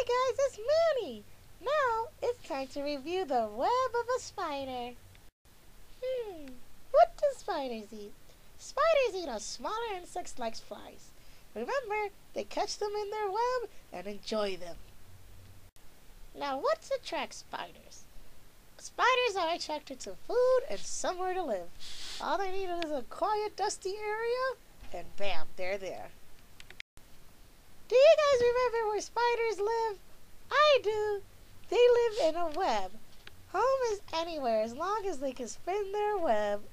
Hi guys, it's Manny. Now it's time to review the web of a spider. What do spiders eat? Spiders eat a smaller insects like flies. Remember, they catch them in their web and enjoy them. Now what attracts spiders? Spiders are attracted to food and somewhere to live. All they need is a quiet, dusty area, and bam, they're there. Do you guys remember where spiders live? I do. They live in a web. Home is anywhere as long as they can spin their web